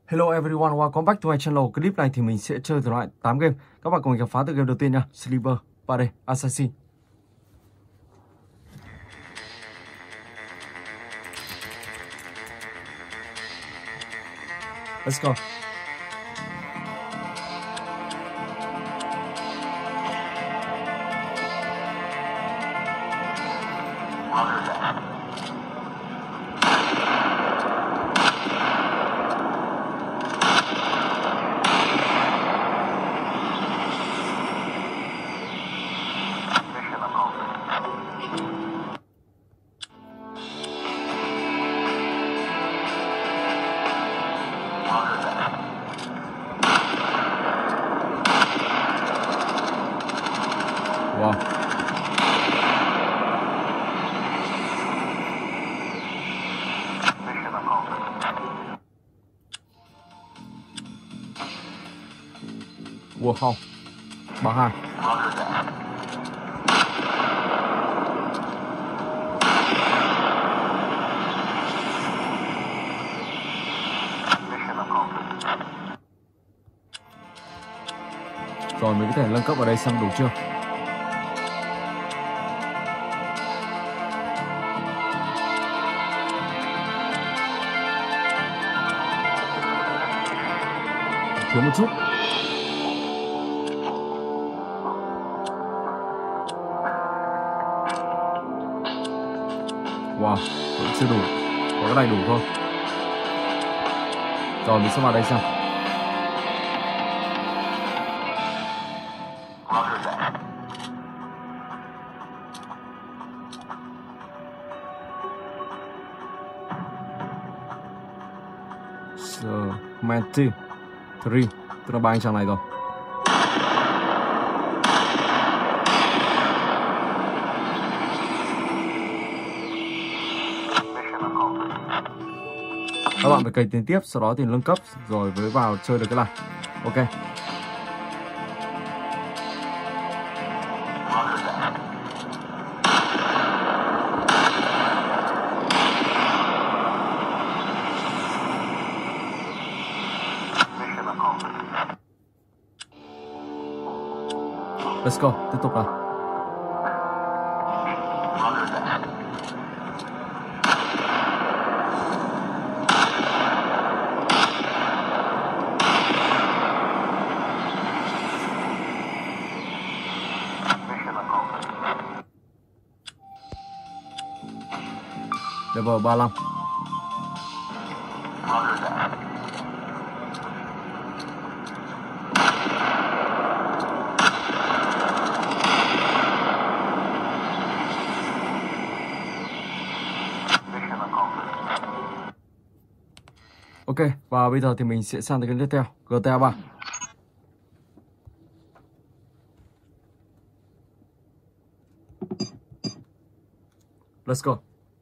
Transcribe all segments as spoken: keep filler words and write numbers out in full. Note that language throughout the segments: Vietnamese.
Hello everyone, welcome back to my channel. Clip này thì mình sẽ chơi thể loại tám game. Các bạn cùng mình khám phá từ game đầu tiên nha. Sleeper, ba D, Assassin. Let's go. Wow. Wow không. Ba hai. Rồi mình có thể nâng cấp ở đây xem đủ chưa? Thiếu một chút. Wow, vẫn chưa đủ. Có cái này đủ thôi. Rồi mình sẽ vào đây xem. Semantic three, tức là ba anh chàng này rồi. Các bạn phải cày tiền tiếp, sau đó thì nâng cấp rồi mới vào chơi được cái này. Ok. Let's go, tiếp tục nào. Level ba mươi lăm. Ok, và bây giờ thì mình sẽ sang tới cái tiếp theo, G T A ba. Let's go.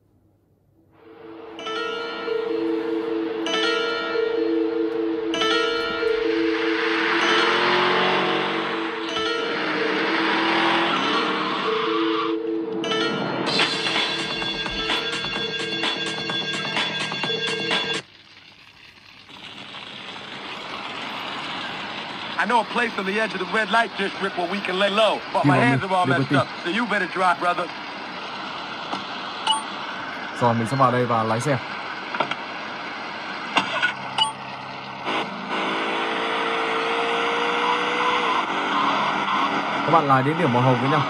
I know a place on the edge of the red light district where we can lay low, but my hands are all messed up, so you better drive, brother. Rồi mình sẽ vào đây và lái xe. Các bạn lái đến điểm màu hồng với nhau.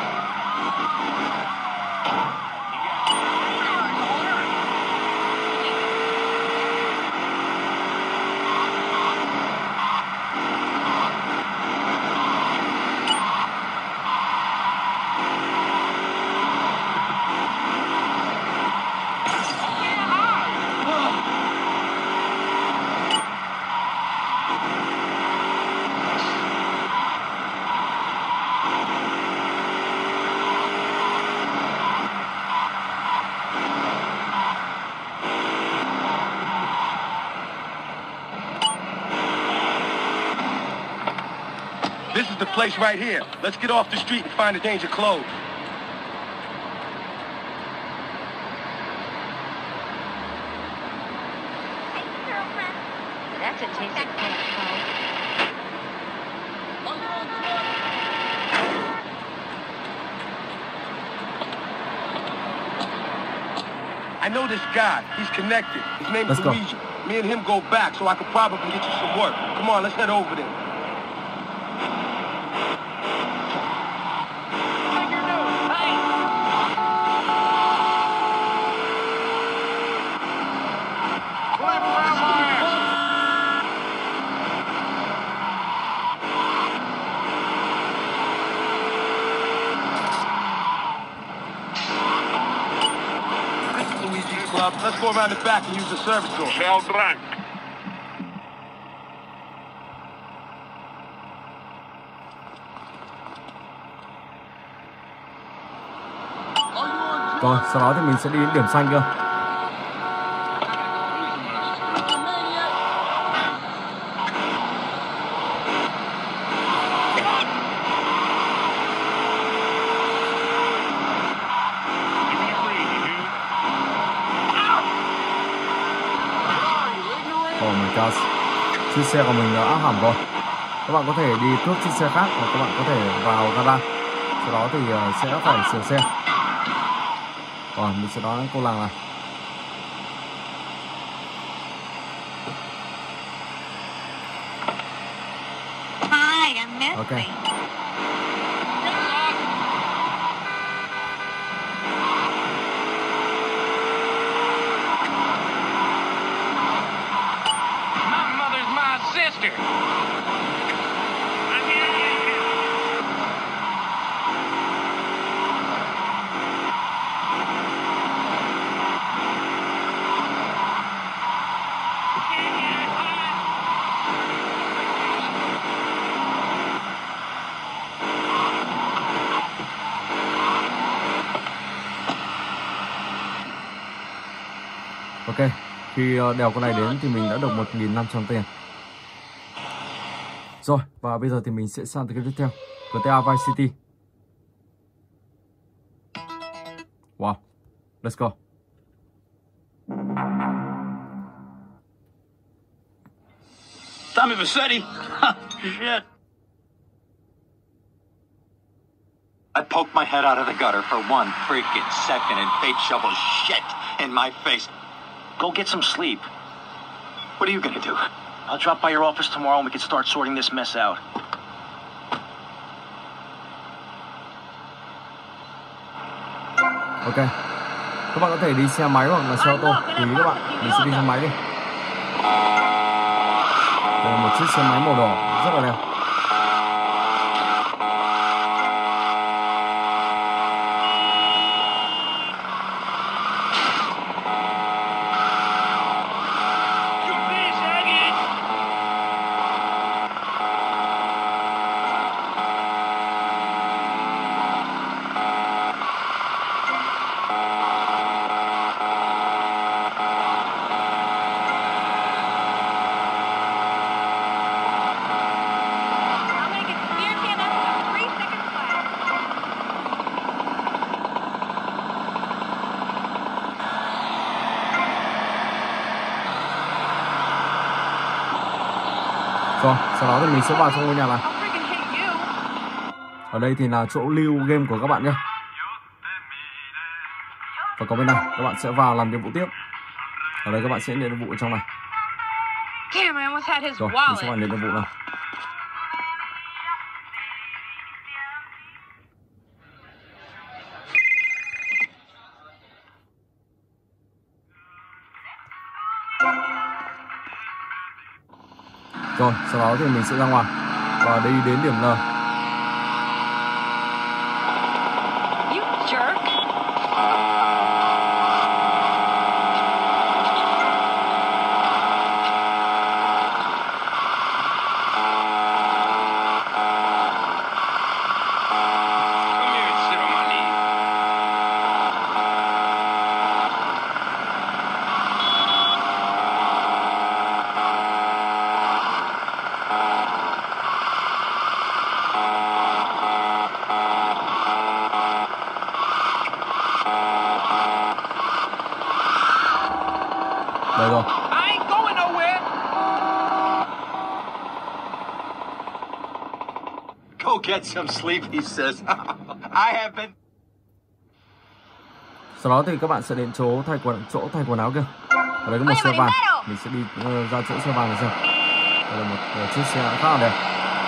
This is the place right here. Let's get off the street and find a danger close. That's a tasty cat, Paul. I know this guy. He's connected. His name is Let's go. Luigi. Me and him go back, so I could probably get you some work. Come on, let's head over there. Club. Let's go around the back and use the service door. Shell drunk. Rồi, sau đó thì mình sẽ đi đến điểm xanh cơ. Oh my god, chiếc xe của mình đã hỏng rồi. Các bạn có thể đi cướp chiếc xe khác và các bạn có thể vào gara. Sau đó thì sẽ phải sửa xe. Rồi, mình sẽ nói cô làng này. Hi, I'm Miss. Okay. My mother's my sister. Ok, khi đèo con này đến thì mình đã được một nghìn năm trăm tiền. Rồi, và bây giờ thì mình sẽ sang tới cái tiếp theo, giê tê a Vice City. Wow, let's go. Tommy Vercetti? Shit. I poked my head out of the gutter for one freaking second and fate shovels shit in my face. Go get some sleep. What are you gonna do? I'll drop by your office tomorrow and we can start sorting this mess out. Ok, các bạn có thể đi xe máy hoặc là xe ô tô, tùy các bạn. Mình sẽ đi xe máy đi. Đây là một chiếc xe máy màu đỏ rất là đẹp. I'll make it clear to you that's three seconds flat. Rồi, sau đó thì mình sẽ vào trong ngôi nhà này. I'll freaking hit you. Ở đây thì là chỗ lưu game của các bạn nhé. Và có bên này, các bạn sẽ vào làm nhiệm vụ tiếp. Ở đây các bạn sẽ nhận nhiệm vụ ở trong này. Damn, I almost had his Rồi, mình sẽ wallet. vào nhận nhiệm vụ này. Rồi, sau đó thì mình sẽ ra ngoài và đi đến điểm L. You jerk. Come here and sit on my knee. Go get some sleep, he says. I have been. Sau đó thì các bạn sẽ đến chỗ thay quần chỗ thay quần áo kia. Ở đây có một xe vàng, mình sẽ đi uh, ra chỗ xe vàng này xem. Đây là một uh, chiếc xe khá là đẹp.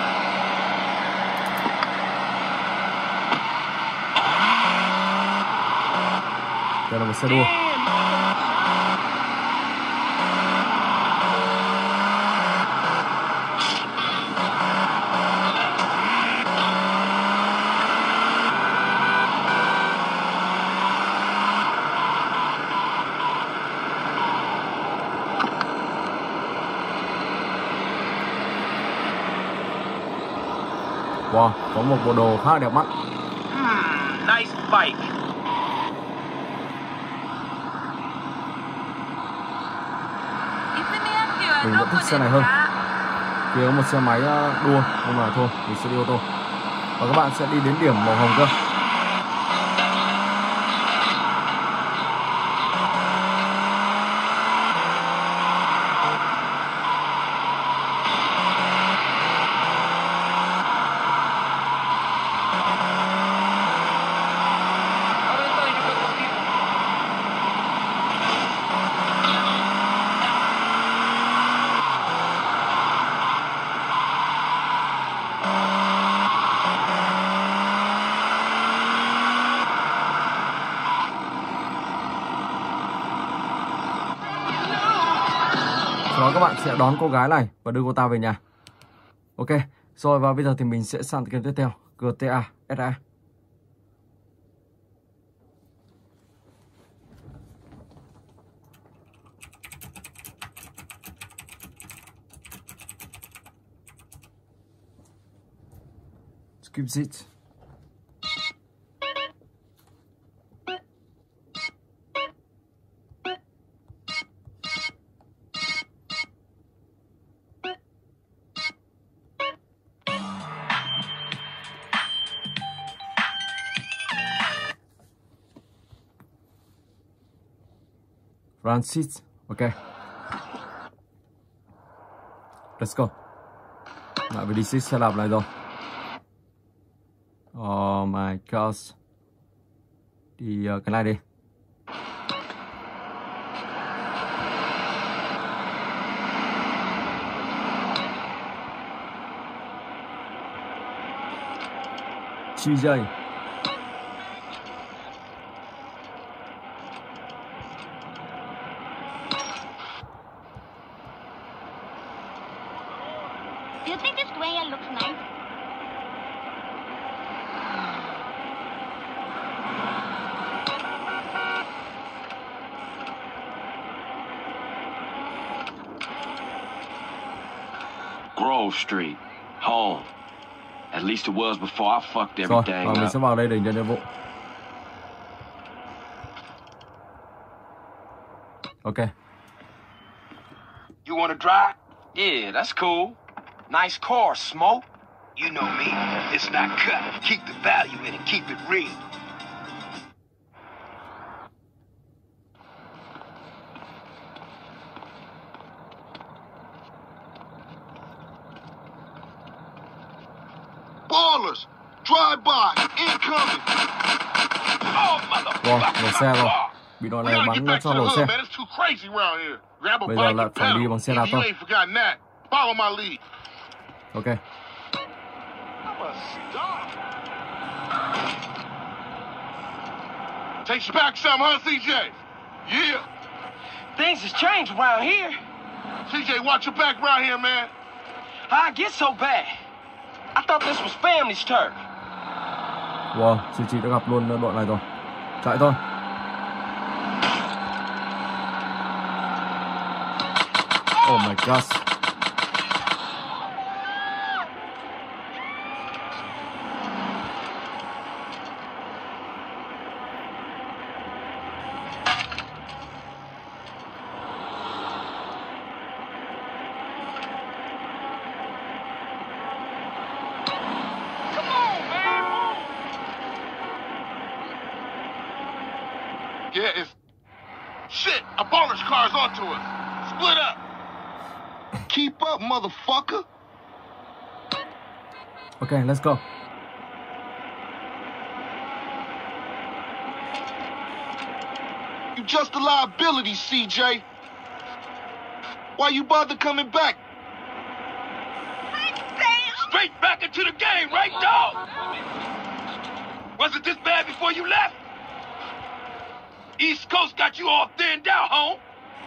Đây là một xe đua. Wow, có một bộ đồ khá là đẹp mắt. Hmm, nice bike. Mình vẫn thích xe này hơn. Kia có một xe máy đua, nhưng mà thôi, mình sẽ đi ô tô. Và các bạn sẽ đi đến điểm màu hồng cơ. Sau đó các bạn sẽ đón cô gái này và đưa cô ta về nhà. Ok, rồi và bây giờ thì mình sẽ sang game tiếp theo, giê tê a ét a. Skip it. Francis, ok. Let's go. Lại phải đi xích xe đạp này rồi. Oh my gosh. Đi uh, cái này đi. Chi dây. Do you think this dweller looks nice? Grove Street, home. At least it was before I fucked Rồi, everything và mình up. sẽ vào đây để nhận nhiệm vụ. Ok. You wanna drive? Yeah, that's cool. Nice car, Smoke. You know me. It's not cut. Keep the value in it. Keep it real. Ballers! Drive by! Incoming! Oh, Rồi, nổ xe rồi. Bị đội này bắn cho nổ xe. Man, it's too crazy around here. Grab a Bây giờ bike lại and phải đi pedal. bằng xe If đạp you thôi. ain't forgotten that. Follow my lead. Ok. Takes you back some, huh, C J? Yeah. Things has changed around here. C J, watch your back around here, man. How'd it get so bad? I thought this was family's turf. Wow, chị chị đã gặp luôn đội này rồi. Chạy thôi. Oh my gosh. Yeah, it's... Shit, a baller's car's onto us. Split up. Keep up, motherfucker. Ok, let's go. You just a liability, C J. Why you bother coming back? Straight back into the game, right, dog? Was it this bad before you left? East Coast got you all thinned out, home.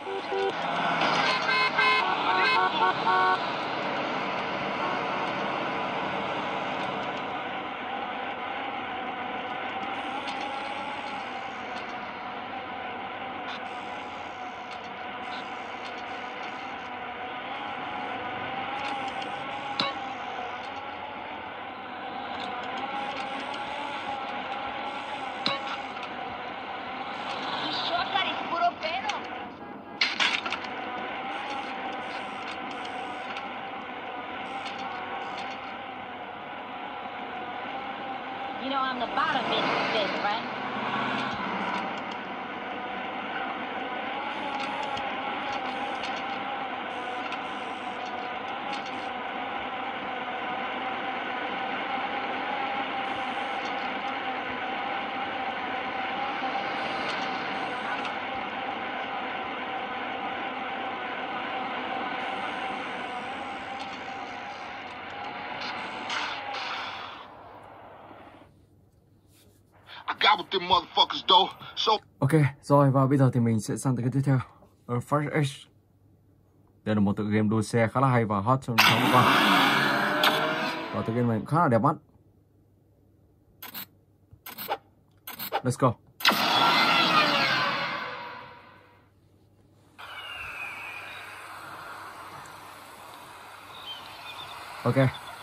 You know I'm the bottom bitch of this, right? I got with them motherfuckers though. So Ok, rồi và bây giờ thì mình sẽ sang tới cái tiếp theo. Ở First Edge. Đây là một tựa game đua xe khá là hay và hot trong những tháng vừa qua. Và tựa game này cũng khá là đẹp mắt. Let's go. Ok.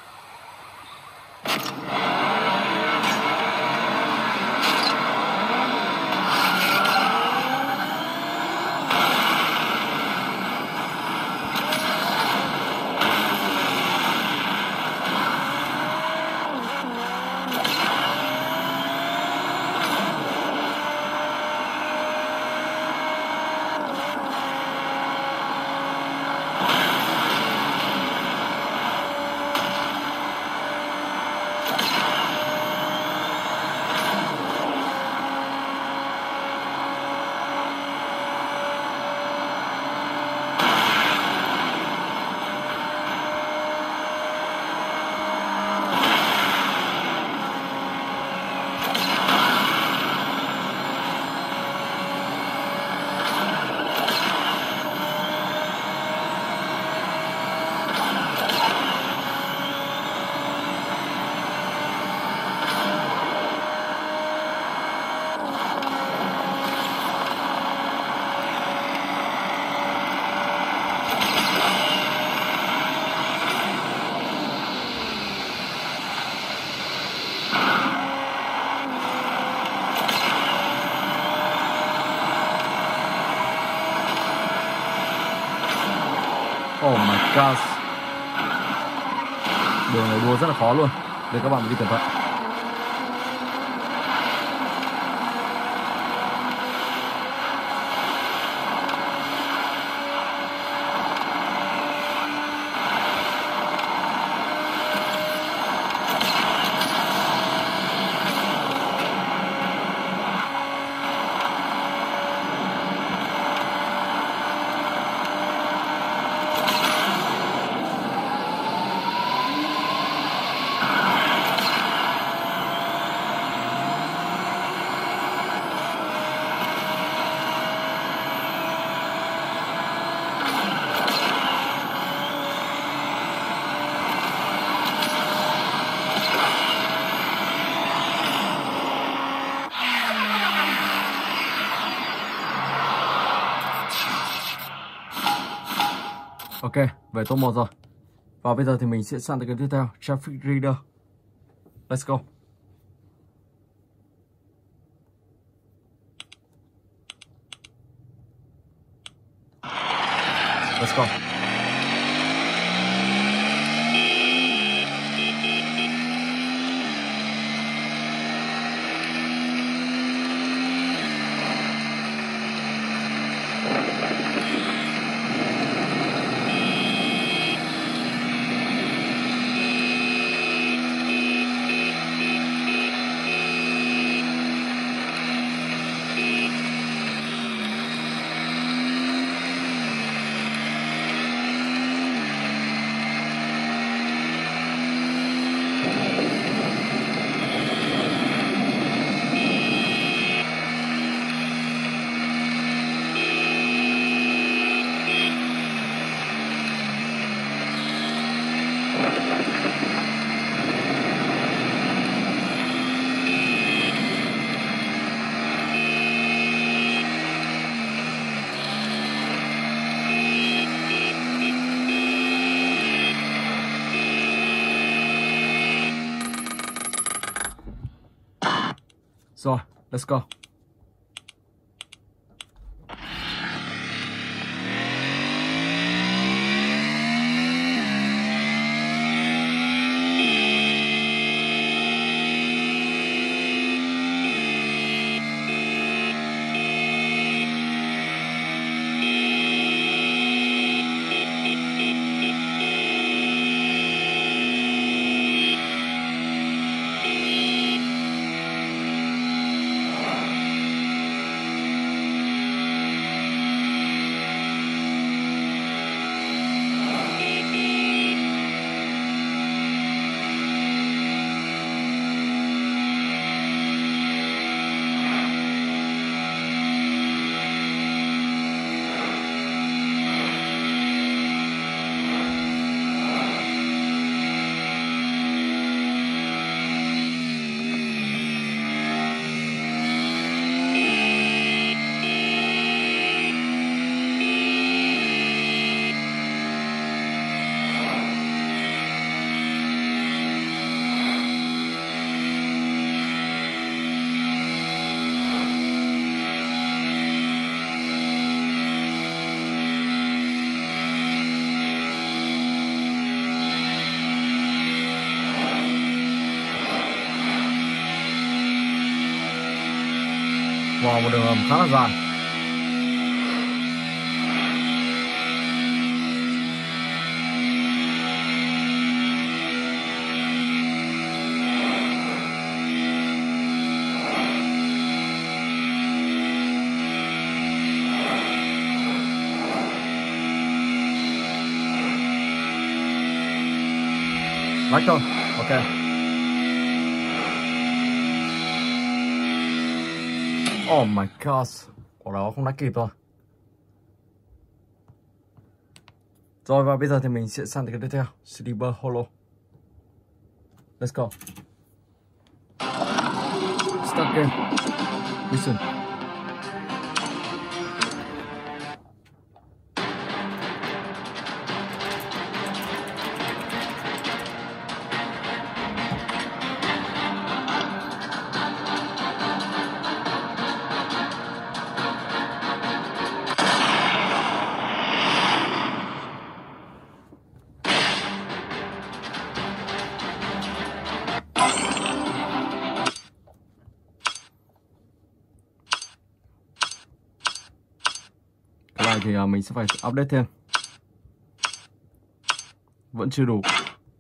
Oh my god. Đường này đua rất là khó luôn. Để các bạn đi cẩn thận. Ok, về top một rồi. Và bây giờ thì mình sẽ sang tới cái tiếp theo, Traffic Reader. Let's go. Let's go. Rồi, let's go. Wow, một đường hầm khá là dài. Lách thôi, ok. Oh my god, quả đó không đã kịp rồi. Rồi và bây giờ thì mình sẽ sang tới cái tiếp theo, Sleeper Hollow. Let's go. Start game. Mission. Thì uh, mình sẽ phải update thêm. Vẫn chưa đủ.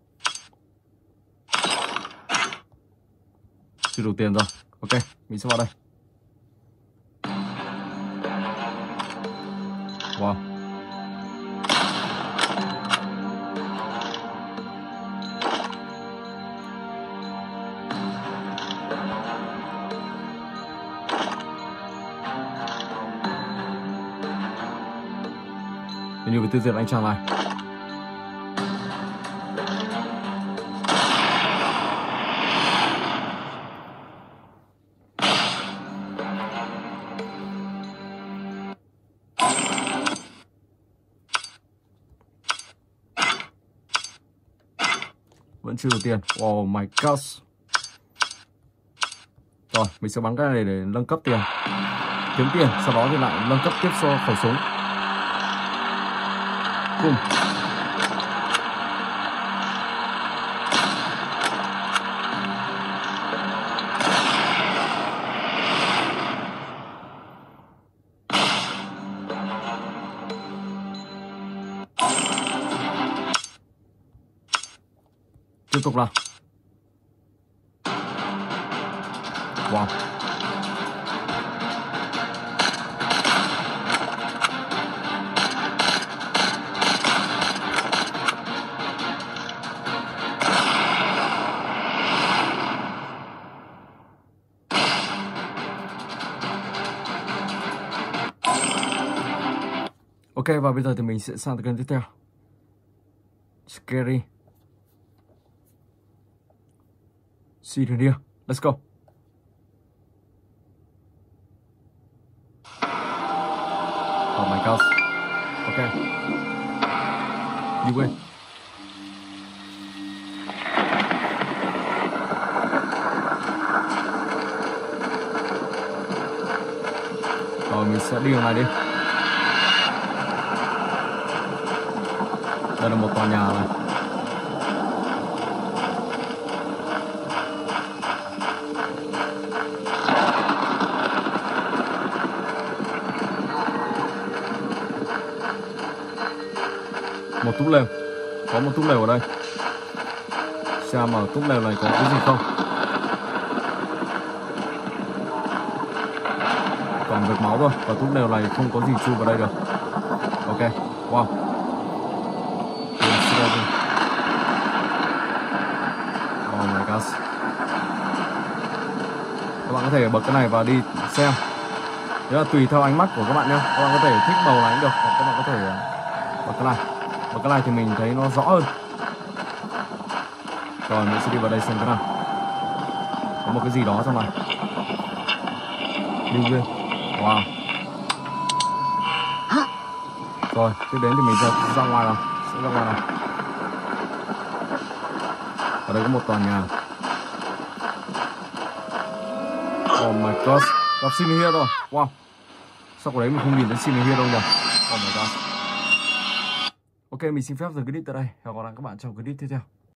Chưa đủ tiền rồi. Ok, mình sẽ vào đây. Wow. Như với tư diện anh chàng này. Vẫn chưa đủ tiền. Oh my god. Rồi, mình sẽ bắn cái này để nâng cấp tiền, kiếm tiền, sau đó thì lại nâng cấp tiếp cho khẩu súng. Cùng. Tiếp tục nào. Wow. Ok, và bây giờ thì mình sẽ sang tới kênh tiếp theo. Scary Syria. Let's go. Oh my god. Ok. You win. mình sẽ đi đường này đi. Đây là một tòa nhà này. Một túp lều, có một túp lều ở đây. Xem ở túp lều này có cái gì không. Còn vệt máu thôi, và túp lều này không có gì chui vào đây được. Ok, wow. Oh my god. Các bạn có thể bật cái này và đi xem. Thế là tùy theo ánh mắt của các bạn nhé. Các bạn có thể thích màu này cũng được, hoặc các bạn có thể bật cái này. Bật cái này thì mình thấy nó rõ hơn. Rồi mình sẽ đi vào đây xem cái nào. Có một cái gì đó trong này. Lưu ghê. Wow. Rồi, tiếp đến thì mình sẽ ra ngoài nào. Sẽ ra ngoài nào. Ở đây có một tòa nhà. Oh my god. Gặp xin here rồi. Wow. Sao có đấy mình không nhìn thấy xin here đâu nhỉ? Oh my god. Ok, mình xin phép dừng clip tại đây. Hẹn gặp lại các bạn trong clip tiếp theo.